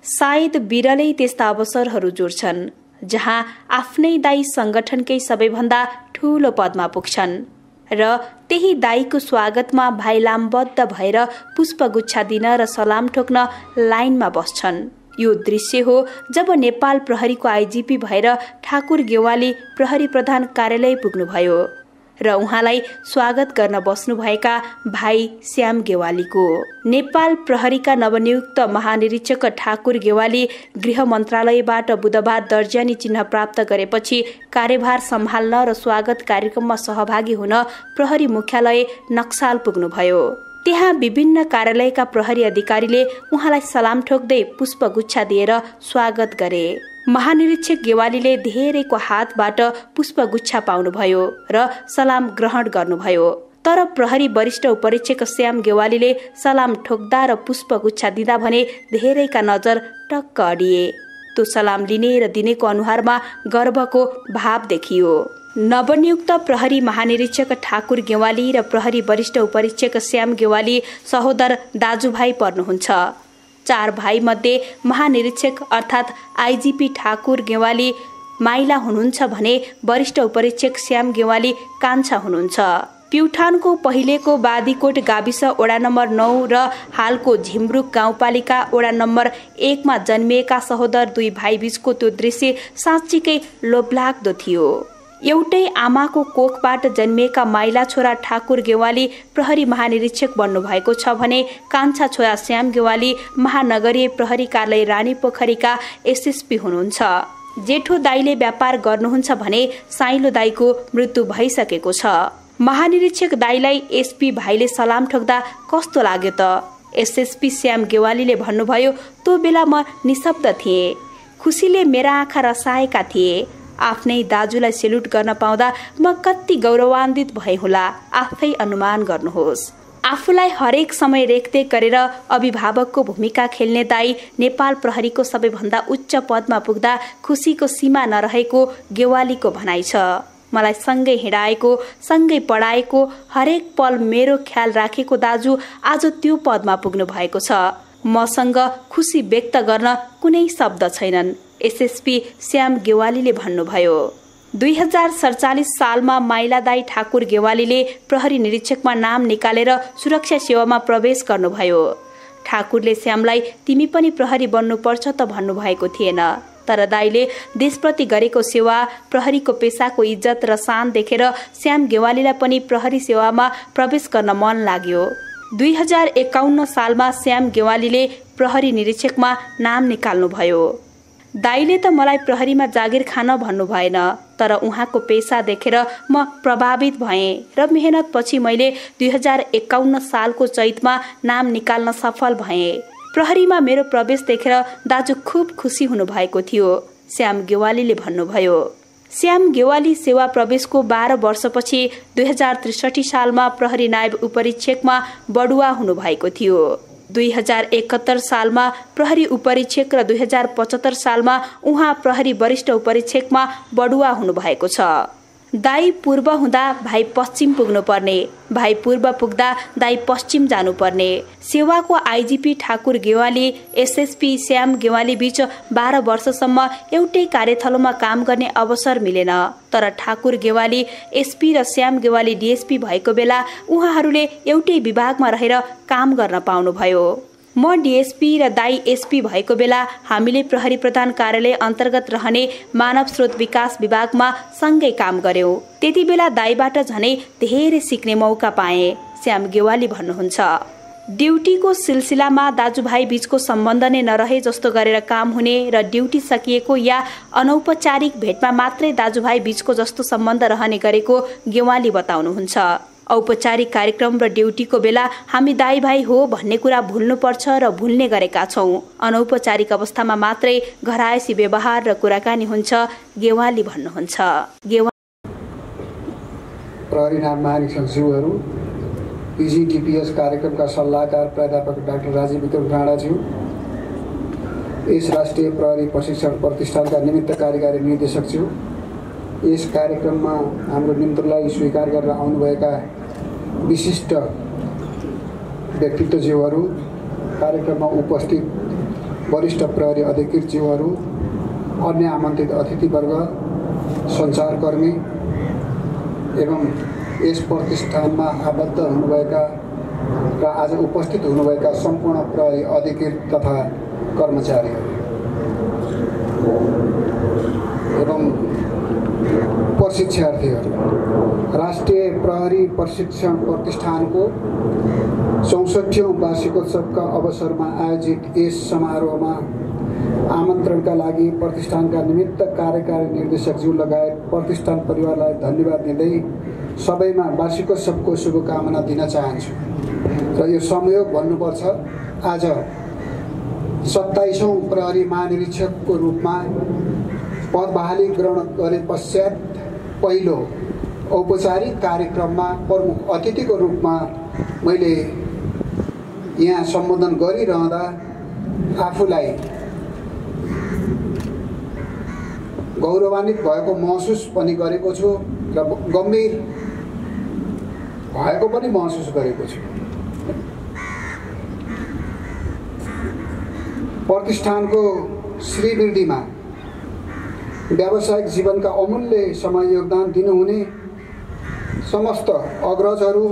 सायद बिरलै त्यस्ता अवसरहरू जोड्छन् जहाँ आफ्नै दाई संगठनकै सबैभन्दा ठूलो पदमा पुग्छन् र त्यही दाईको स्वागतमा भाइ लामबद्ध भएर पुष्पगुच्छा दिन र सलाम ठोक्न लाइनमा बस्छन्। यो दृश्य हो जब नेपाल प्रहरीको आइजिपी भएर ठाकुर गेवाली प्रहरी प्रधान कार्यालय पुग्नुभयो र उहाँलाई स्वागत गर्न बस्नुभएका भाइ श्याम गेवालीको। नेपाल प्रहरीका नवनियुक्त महानिरीक्षक ठाकुर गेवाली गृह मन्त्रालयबाट बुधबार दर्जानी चिन्ह प्राप्त गरेपछि कार्यभार सम्हाल्न र स्वागत कार्यक्रममा सहभागी हुन प्रहरी मुख्यालय नक्साल पुग्नुभयो। त्यहाँ विभिन्न कार्यालयका प्रहरी अधिकारीले उहाँलाई सलाम ठोक्दै पुष्पगुच्छा दिएर स्वागत गरे। महानिरीक्षक गेवालीले धेरैको हातबाट पुष्पगुच्छा पाउनुभयो र सलाम ग्रहण गर्नुभयो। तर प्रहरी वरिष्ठ उपरीक्षक श्याम गेवालीले सलाम ठोक्दा र पुष्पगुच्छा दिँदा भने धेरैका नजर टक्क अडिए। त्यो सलाम लिने र दिनेको अनुहारमा गर्वको भाव देखियो। नवनियुक्त प्रहरी महानिरीक्षक ठाकुर गेवाली र प्रहरी वरिष्ठ उपरीक्षक श्याम गेवाली सहोदर दाजुभाइ पर्नुहुन्छ। 4 भाइ मध्ये महानिरीक्षक अर्थात् आइजिपी ठाकुर गेवाली माइला हुनुहुन्छ भने वरिष्ठ उपरीक्षक श्याम गेवाली कान्छा हुनुहुन्छ। प्युठानको पहिलेको बादीकोट गाविस वडा नम्बर 9 र हालको झिमरुक गाउँपालिका वडा नम्बर 1 मा जन्मिएका सहोदर 2 भाइ बीचको त्यो दृश्य साँच्चीकै लोभलाग्दो थियो। एउटै आमाको कोखबाट जन्मिएका माइला छोरा ठाकुर गेवाली प्रहरी महानिरीक्षक बन्नु भएको छ भने कान्छा छोरा श्याम गेवाली महानगरीय प्रहरी कार्यालय रानी पोखरीका एसएसपी हुनुहुन्छ। जेठो दाईले व्यापार गर्नुहुन्छ भने साइलो दाईको मृत्यु भइसकेको छ। महानिरीक्षक दाईलाई एसपी भाइले सलाम ठोक्दा कस्तो लाग्यो त? एसएसपी श्याम गेवालीले भन्नुभयो, त्यो बेला म निशब्द थिएँ। खुसीले मेरा आँखा रसाएका थिए। आफ्नै दाजुलाई सेल्युट गर्न पाउँदा म कति गौरवान्वित भए होला आफै अनुमान गर्नुहोस्। आफूलाई हरेक समय रेखदेख गरेर अभिभावकको भूमिका खेल्ने दाई नेपाल प्रहरीको सबैभन्दा उच्च पदमा पुग्दा खुसीको सीमा नरहेको गेवालीको भनाइ छ। मलाई सँगै हिँडाएको, सँगै पढाएको, हरेक पल मेरो ख्याल राखेको दाजु आज त्यो पदमा पुग्नु भएको छ। मसँग खुसी व्यक्त गर्न कुनै शब्द छैनन्, एसएसपी श्याम गेवालीले भन्नुभयो। 2047 सालमा माइलादाई ठाकुर गेवालीले प्रहरी निरीक्षकमा नाम निकालेर सुरक्षा सेवामा प्रवेश गर्नुभयो। ठाकुरले श्यामलाई तिमी पनि प्रहरी बन्नुपर्छ त भन्नुभएको थिएन। तर दाईले देशप्रति गरेको सेवा, प्रहरीको पेसाको इज्जत र शान देखेर श्याम गेवालीलाई पनि प्रहरी सेवामा प्रवेश गर्न मन लाग्यो। 2051 सालमा श्याम गेवालीले प्रहरी निरीक्षकमा नाम निकाल्नुभयो। दाईले त मलाई प्रहरीमा जागिर खान भन्नु भएन, तर उहाँको पेसा देखेर म प्रभावित भएँ र मेहनत पछि मैले 2051 सालको चैतमा नाम निकाल्न सफल भएँ। प्रहरीमा मेरो प्रवेश देखेर दाजु खुब खुसी हुनु भएको थियो, श्याम गेवालीले भन्नुभयो। श्याम गेवाली सेवा प्रवेशको 12 वर्षपछि 2063 सालमा प्रहरी नायब उपरीक्षकमा बढुवा हुनु भएको थियो। 2071 सालमा प्रहरी उपरीक्षक र 2075 सालमा उहाँ प्रहरी वरिष्ठ उपरीक्षकमा बढुवा हुनु भएको छ। दाई पूर्व हुँदा भाइ पश्चिम पुग्नुपर्ने, भाइ पूर्व पुग्दा दाई पश्चिम जानुपर्ने। सेवाको आइजिपी ठाकुर गेवाली एसएसपी श्याम गेवाली बीच 12 वर्षसम्म एउटै कार्यथलोमा काम गर्ने अवसर मिलेन। तर ठाकुर गेवाली एसपी र श्याम गेवाली डीएसपी भएको बेला उहाँहरूले एउटै विभागमा रहेर काम गर्न पाउनुभयो। म डीएसपी र दाई एसपी भएको बेला हामीले प्रहरी प्रधान कार्यालय अन्तर्गत रहने मानव स्रोत विकास विभागमा सँगै काम गर्यौं। त्यति बेला दाईबाट झनै धेरै सिक्ने मौका पाएँ, श्याम गेवाली भन्नुहुन्छ। ड्युटीको सिलसिलामा दाजुभाइ बीचको सम्बन्ध नै नरहे जस्तो गरेर काम हुने र ड्युटी सकिएको या अनौपचारिक भेटमा मात्रै दाजुभाइ बीचको जस्तो सम्बन्ध रहने गरेको गेवाली बताउनुहुन्छ। औपचारिक कार्यक्रम र ड्युटीको बेला हामी दाई भाइ हो भन्ने कुरा भुल्नुपर्छ र भुल्ने गरेका छौं। अनौपचारिक अवस्थामा मात्रै घरायसी व्यवहार र कुराकानी हुन्छ, गेवाली भन्नुहुन्छ। प्रहरी महानिरीक्षकज्यूहरू, पीजीटीपीएस कार्यक्रमका सल्लाहकार प्राध्यापक डाक्टर राजीव विक्रम राणाज्यू, यस राष्ट्रिय प्रहरी प्रशिक्षण प्रतिष्ठानका निमित्त कार्यकारी निर्देशकज्यू, यस कार्यक्रममा हाम्रो निमन्त्रणलाई स्वीकार गरेर आउनुभएका विशिष्ट व्यक्तित्वज्यूहरू, कार्यक्रममा उपस्थित वरिष्ठ प्रहरी अधिकृतज्यूहरू, अन्य आमन्त्रित अतिथिवर्ग, सञ्चारकर्मी एवं यस प्रतिष्ठानमा आबद्ध हुनुभएका र आज उपस्थित हुनुभएका सम्पूर्ण प्रहरी अधिकृत तथा कर्मचारीहरू एवं प्रशिक्षार्थीहरू, राष्ट्रिय प्रहरी प्रशिक्षण प्रतिष्ठानको 64औं वार्षिकोत्सवका अवसरमा आयोजित यस समारोहमा आमन्त्रणका लागि प्रतिष्ठानका निमित्त कार्यकारी निर्देशकज्यू लगायत प्रतिष्ठान परिवारलाई धन्यवाद दिँदै सबैमा वार्षिकोत्सवको शुभकामना दिन चाहन्छु। र यो संयोग भन्नुपर्छ, आज 27औं प्रहरी महानिरीक्षकको रूपमा पद बहाली ग्रहण गरे पश्चात पहिलो औपचारिक कार्यक्रममा प्रमुख अतिथिको रूपमा मैले यहाँ सम्बोधन गरिरहँदा आफूलाई गौरवान्वित भएको महसुस पनि गरेको छु र गम्भीर भएको पनि महसुस गरेको छु। प्रतिष्ठानको श्रीवृद्धिमा व्यावसायिक जीवनका अमूल्य समय योगदान दिनुहुने समस्त अग्रजहरू,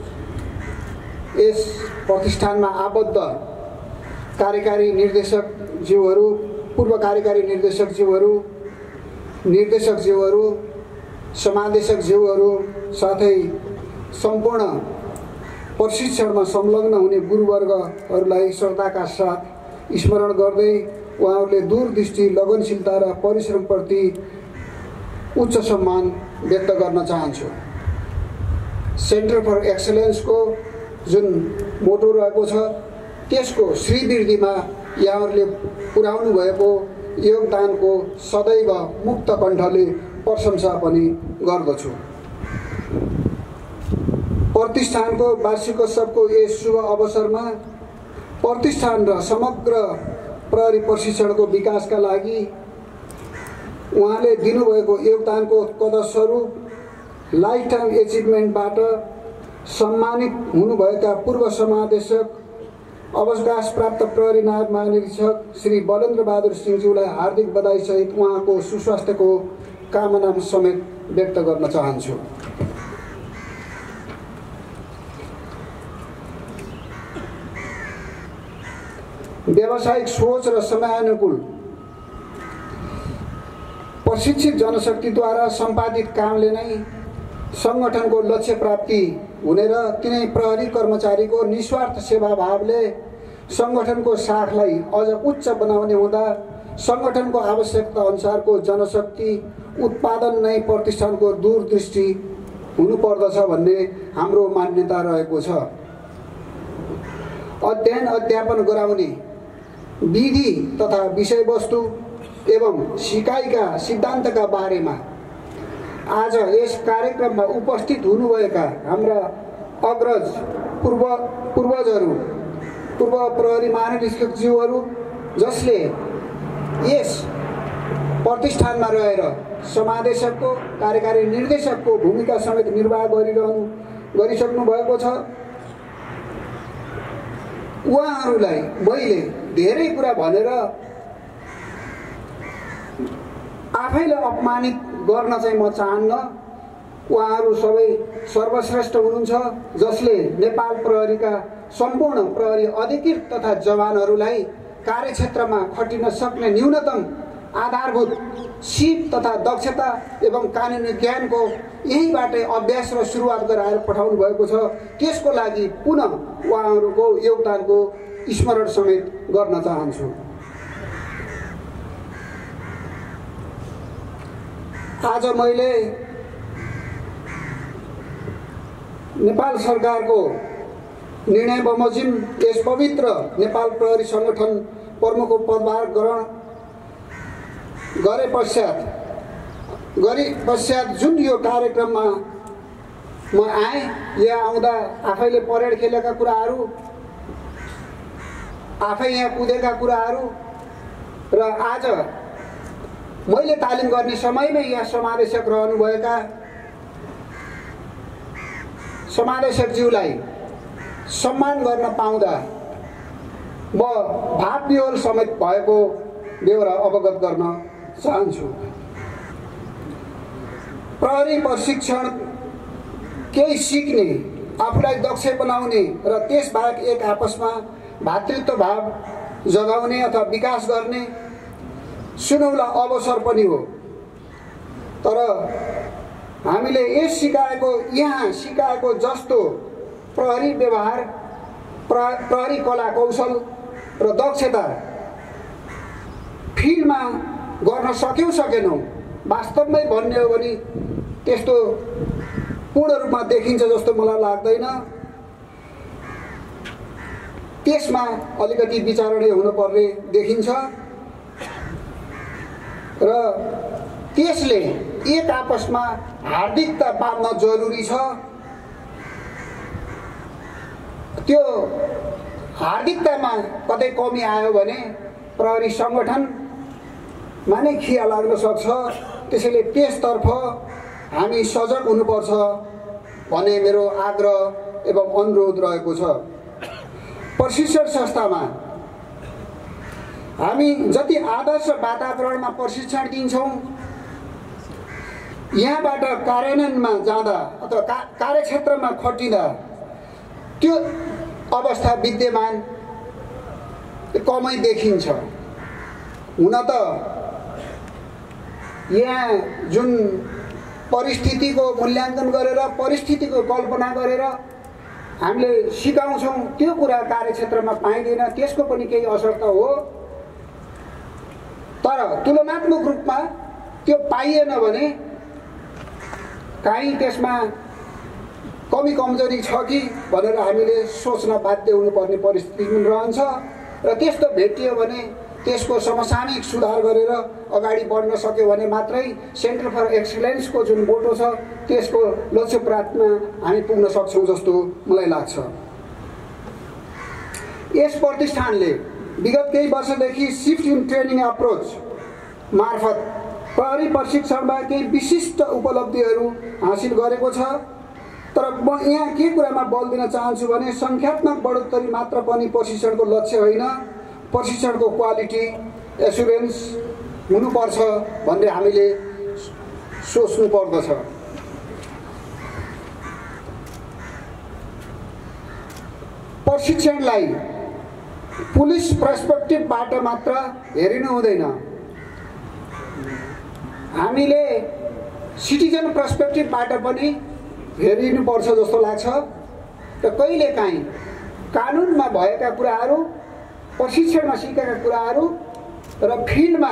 यस प्रतिष्ठानमा आबद्ध कार्यकारी निर्देशकज्यूहरू, पूर्व कार्यकारी निर्देशकज्यूहरू, निर्देशकज्यूहरू, समादेशकज्यूहरू, साथै सम्पूर्ण प्रशिक्षणमा संलग्न हुने गुरुवर्गहरूलाई श्रद्धाका साथ स्मरण गर्दै उहाँहरूले दूरदृष्टि, लगनशीलता र परिश्रमप्रति उच्च सम्मान व्यक्त गर्न चाहन्छु। सेन्टर फर एक्सलेन्सको जुन मोटो रहेको छ, त्यसको श्रीवृद्धिमा यहाँहरूले पुर्याउनु भएको योगदानको सदैव मुक्त कण्ठले प्रशंसा पनि गर्दछु। प्रतिष्ठानको वार्षिकोत्सवको यस शुभ अवसरमा प्रतिष्ठान र समग्र प्रहरी प्रशिक्षणको विकासका लागि उहाँले दिनुभएको योगदानको तदस्वरूप लाइफ टाइम एचिभमेन्टबाट सम्मानित हुनुभएका पूर्व समादेशक, अवकाश प्राप्त प्रहरी नायब महानिरीक्षक श्री बलेन्द्र बहादुर सिंहज्यूलाई हार्दिक बधाईसहित उहाँको सुस्वास्थ्यको कामना समेत व्यक्त गर्न चाहन्छु। व्यावसायिक सोच र समयानुकूल प्रशिक्षित जनशक्तिद्वारा सम्पादित कामले नै सङ्गठनको लक्ष्य प्राप्ति हुने र तिनै प्रहरी कर्मचारीको निस्वार्थ सेवाभावले सङ्गठनको साखलाई अझ उच्च बनाउने हुँदा सङ्गठनको आवश्यकता अनुसारको जनशक्ति उत्पादन नै प्रतिष्ठानको दूरदृष्टि हुनुपर्दछ भन्ने हाम्रो मान्यता रहेको छ। अध्ययन अध्यापन गराउने विधि तथा विषयवस्तु एवं सिकाइका सिद्धान्तका बारेमा आज यस कार्यक्रममा उपस्थित हुनुभएका हाम्रा अग्रज पूर्वजहरू, पूर्व प्रहरी महानिरीक्षकज्यूहरू, जसले यस प्रतिष्ठानमा रहेर समादेशकको, कार्यकारी निर्देशकको भूमिका समेत निर्वाह गरिसक्नु भएको छ, उहाँहरूलाई मैले धेरै कुरा भनेर आफैलाई अपमानित गर्न चाहिँ म चाहन्न। उहाँहरू सबै सर्वश्रेष्ठ हुनुहुन्छ, जसले नेपाल प्रहरीका सम्पूर्ण प्रहरी अधिकृत तथा जवानहरूलाई कार्यक्षेत्रमा खटिन सक्ने न्यूनतम आधारभूत सिप तथा दक्षता एवं कानुनी ज्ञानको यहीँबाटै अभ्यास र सुरुवात गराएर पठाउनु भएको छ। त्यसको लागि पुनः उहाँहरूको योगदानको स्मरण समेत गर्न चाहन्छु। आज मैले नेपाल सरकारको निर्णय बमोजिम यस पवित्र नेपाल प्रहरी सङ्गठन प्रमुखको पदभार ग्रहण गरे पश्चात जुन यो कार्यक्रममा म आएँ, यहाँ आउँदा आफैले परेड खेलेका कुराहरू, आफै यहाँ कुदेका कुराहरू र आज मैले तालिम गर्ने समयमै यहाँ समादेशक रहनुभएका समादेशकज्यूलाई सम्मान गर्न पाउँदा म भाव विह्वल समेत भएको बेहोरा अवगत गर्न चाहन्छु। प्रहरी प्रशिक्षण केही सिक्ने, आफूलाई दक्ष बनाउने र त्यसबाहेक एक आपसमा भातृत्व भाव जगाउने अथवा विकास गर्ने सुनौला अवसर पनि हो। तर हामीले यहाँ सिकाएको जस्तो प्रहरी व्यवहार, प्रहरी कला कौशल र दक्षता फिल्डमा गर्न सकेनौँ, वास्तवमै भन्ने हो भने त्यस्तो पूर्ण रूपमा देखिन्छ जस्तो मलाई लाग्दैन। त्यसमा अलिकति विचारणीय हुनुपर्ने देखिन्छ र त्यसले एक आपसमा हार्दिकता पाल्न जरुरी छ। त्यो हार्दिकतामा कतै कमी आयो भने प्रहरी सङ्गठनमा नै खिया लाग्न सक्छ। त्यसैले त्यसतर्फ हामी सजग हुनुपर्छ भन्ने मेरो आग्रह एवं अनुरोध रहेको छ। प्रशिक्षण संस्थामा हामी जति आदर्श वातावरणमा प्रशिक्षण दिन्छौँ, यहाँबाट कार्यान्वयनमा जाँदा अथवा कार्यक्षेत्रमा खटिँदा त्यो अवस्था विद्यमान कमै देखिन्छ। हुन त यहाँ जुन परिस्थितिको मूल्याङ्कन गरेर, परिस्थितिको कल्पना गरेर हामीले सिकाउँछौँ, त्यो कुरा कार्यक्षेत्रमा पाइँदैन। त्यसको पनि केही असर त हो, तर तुलनात्मक रूपमा त्यो पाइएन भने काहीँ त्यसमा कमी कमजोरी छ कि भनेर हामीले सोच्न बाध्य हुनुपर्ने परिस्थिति पनि रहन्छ। र त्यस्तो भेटियो भने त्यसको समसामयिक सुधार गरेर अगाडि बढ्न सक्यो भने मात्रै सेन्टर फर एक्सलेन्सको जुन मोटो छ त्यसको लक्ष्य प्राप्तिमा हामी पुग्न सक्छौँ जस्तो मलाई लाग्छ। यस प्रतिष्ठानले विगत केही वर्षदेखि शिफ्ट इन ट्रेनिङ अप्रोच मार्फत प्रहरी प्रशिक्षणमा केही विशिष्ट उपलब्धिहरू हासिल गरेको छ। तर म यहाँ के कुरामा बल दिन चाहन्छु भने सङ्ख्यात्मक बढोत्तरी मात्र पनि प्रशिक्षणको लक्ष्य होइन, प्रशिक्षणको क्वालिटी एसुरेन्स हुनुपर्छ भन्ने हामीले सोच्नु पर्दछ। प्रशिक्षणलाई पुलिस पर्सपेक्टिभबाट मात्र हेरिनु हुँदैन, हामीले सिटिजन पर्सपेक्टिभबाट पनि हेरिनुपर्छ जस्तो लाग्छ। र कहिलेकाहीँ कानुनमा भएका कुराहरू, प्रशिक्षणमा सिकेका कुराहरू र फिल्डमा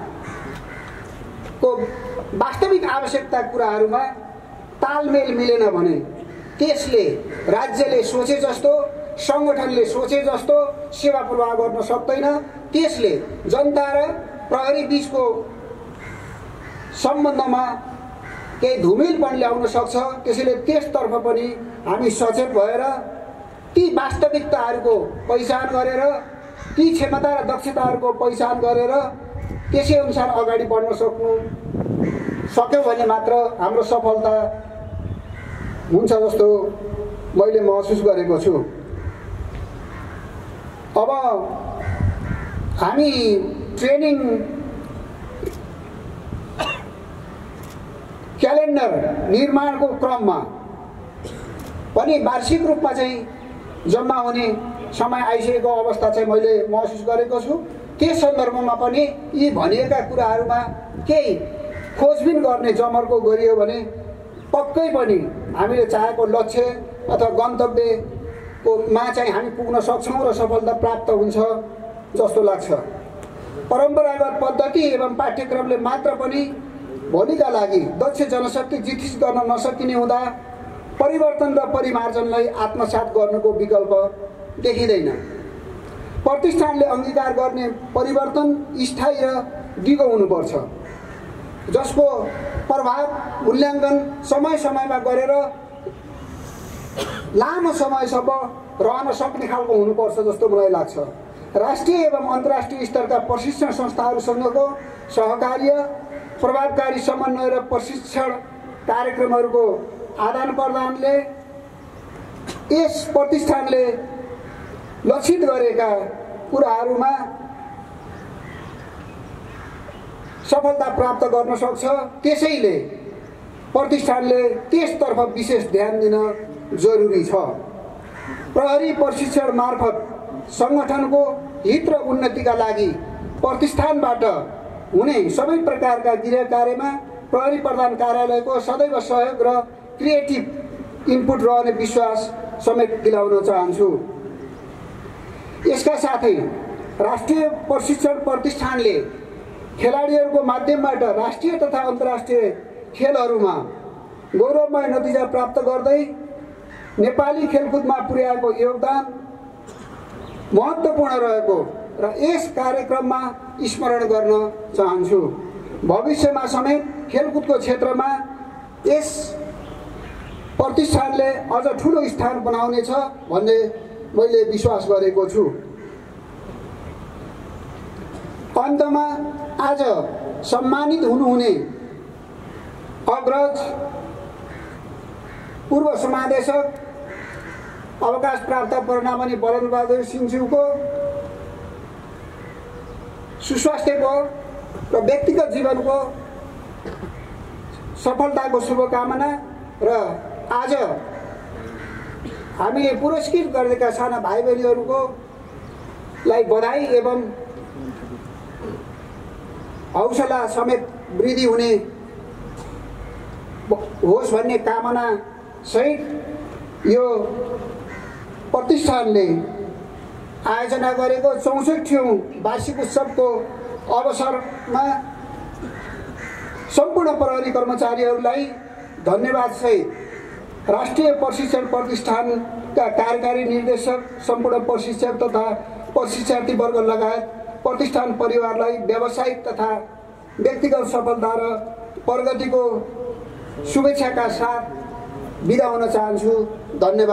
को वास्तविक आवश्यकता कुराहरूमा तालमेल मिलेन भने त्यसले राज्यले सोचे जस्तो, सङ्गठनले सोचे जस्तो सेवा प्रवाह गर्न सक्दैन। त्यसले जनता र प्रहरी बीचको सम्बन्धमा केही धुमिल पनि ल्याउन सक्छ। त्यसैले त्यसतर्फ पनि हामी सचेत भएर ती वास्तविकताहरूको पहिचान गरेर, ती क्षमता र दक्षताहरूको पहिचान गरेर त्यसै अनुसार अगाडि बढ्न सक्यो भने मात्र हाम्रो सफलता हुन्छ जस्तो मैले महसुस गरेको छु। अब हामी ट्रेनिङ क्यालेन्डर निर्माणको क्रममा पनि वार्षिक रूपमा चाहिँ जम्मा हुने समय आइसकेको अवस्था चाहिँ मैले महसुस गरेको छु। त्यस सन्दर्भमा पनि यी भनिएका कुराहरूमा केही खोजबिन गर्ने जमर्को गरियो भने पक्कै पनि हामीले चाहेको लक्ष्य अथवा गन्तव्यकोमा चाहिँ हामी पुग्न सक्छौँ र सफलता प्राप्त हुन्छ जस्तो लाग्छ। परम्परागत पद्धति एवं पाठ्यक्रमले मात्र पनि भोलिका लागि दक्ष जनशक्ति जितिस गर्न नसकिने हुँदा परिवर्तन र परिमार्जनलाई आत्मसात गर्नुको विकल्प देखिँदैन। प्रतिष्ठानले अङ्गीकार गर्ने परिवर्तन स्थायी र दिगो हुनुपर्छ, जसको प्रभाव मूल्याङ्कन समय समयमा गरेर लामो समयसम्म रहन सक्ने खालको हुनुपर्छ जस्तो मलाई लाग्छ। राष्ट्रिय एवं अन्तर्राष्ट्रिय स्तरका प्रशिक्षण संस्थाहरूसँगको सहकार्य, प्रभावकारी समन्वय र प्रशिक्षण कार्यक्रमहरूको आदान प्रदानले यस प्रतिष्ठानले लक्षित गरेका कुराहरूमा सफलता प्राप्त गर्न सक्छ। त्यसैले प्रतिष्ठानले त्यसतर्फ विशेष ध्यान दिन जरुरी छ। प्रहरी प्रशिक्षण मार्फत संगठनको हित र उन्नतिका लागि प्रतिष्ठानबाट हुने सबै प्रकारका गृह कार्यमा प्रहरी प्रधान कार्यालयको सदैव सहयोग र क्रिएटिभ इनपुट रहने विश्वास समेत दिलाउन चाहन्छु। यसका साथै राष्ट्रिय प्रशिक्षण प्रतिष्ठानले खेलाडीहरूको माध्यमबाट राष्ट्रिय तथा अन्तर्राष्ट्रिय खेलहरूमा गौरवमय नतिजा प्राप्त गर्दै नेपाली खेलकुदमा पुर्याएको योगदान महत्त्वपूर्ण रहेको र यस कार्यक्रममा स्मरण गर्न चाहन्छु। भविष्यमा समेत खेलकुदको क्षेत्रमा यस प्रतिष्ठानले अझ ठुलो स्थान बनाउनेछ भन्ने मैले विश्वास गरेको छु। अन्तमा आज सम्मानित हुनुहुने अग्रज पूर्व समादेशक अवकाश प्राप्त परनामनी बलनबहादुर सिंहज्यूको सुस्वास्थ्यको र व्यक्तिगत जीवनको सफलताको शुभकामना र आज हामीले पुरस्कृत गरेका साना भाइ बहिनीहरूको लाई बधाई एवं हौसला समेत वृद्धि हुने होस् भन्ने कामना सहित यो प्रतिष्ठानले आयोजना गरेको 64औं वार्षिक उत्सवको अवसरमा सम्पूर्ण प्रहरी कर्मचारीहरूलाई धन्यवाद सहित राष्ट्रिय प्रशिक्षण प्रतिष्ठानका कार्यकारी निर्देशक, सम्पूर्ण प्रशिक्षक तथा प्रशिक्षार्थी वर्ग लगायत प्रतिष्ठान परिवारलाई व्यावसायिक तथा व्यक्तिगत सफलता र प्रगतिको शुभेच्छाका साथ बिदा हुन चाहन्छु। धन्यवाद।